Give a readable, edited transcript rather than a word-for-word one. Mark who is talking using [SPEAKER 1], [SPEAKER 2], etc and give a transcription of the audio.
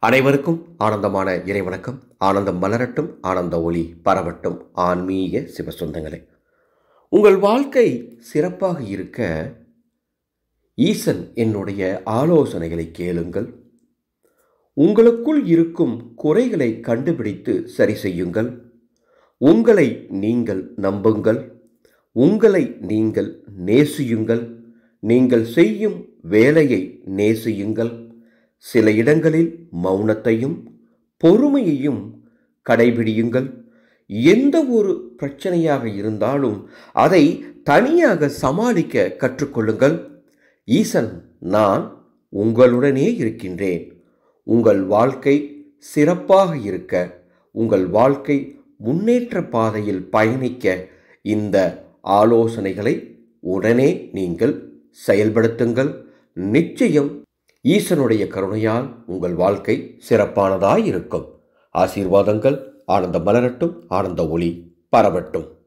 [SPEAKER 1] அனைவருக்கும் ஆனந்தமான இறைவணக்கம். ஆனந்தம் மலரட்டும், ஆனந்த ஒளி பரவட்டும். ஆன்மீக சிவசொந்தங்களே, உங்கள் வாழ்க்கை சிறப்பாக இருக்க ஈசன் என்னுடைய ஆலோசனைகளை கேளுங்கள். உங்களுக்குள் இருக்கும் குறைகளை கண்டுபிடித்து சரி செய்யுங்கள். உங்களை நீங்கள் நம்புங்கள். உங்களை நீங்கள் நேசியுங்கள். நீங்கள் செய்யும் வேலையை நேசியுங்கள். சில இடங்களில் மௌனத்தையும் பொறுமையையும் கடைபிடியுங்கள். எந்த ஒரு பிரச்சனையாக இருந்தாலும் அதை தனியாக சமாளிக்க கற்றுக்கொள்ளுங்கள். ஈசன் நான் உங்களுடனே இருக்கின்றேன். உங்கள் வாழ்க்கை சிறப்பாக இருக்க, உங்கள் வாழ்க்கை முன்னேற்ற பாதையில் பயணிக்க இந்த ஆலோசனைகளை உடனே நீங்கள் செயல்படுத்துங்கள். நிச்சயம் ஈசனுடைய கருணையால் உங்கள் வாழ்க்கை சிறப்பானதாய் இருக்கும். ஆசீர்வாதங்கள். ஆனந்த மலரட்டும், ஆனந்த ஒளி பரவட்டும்.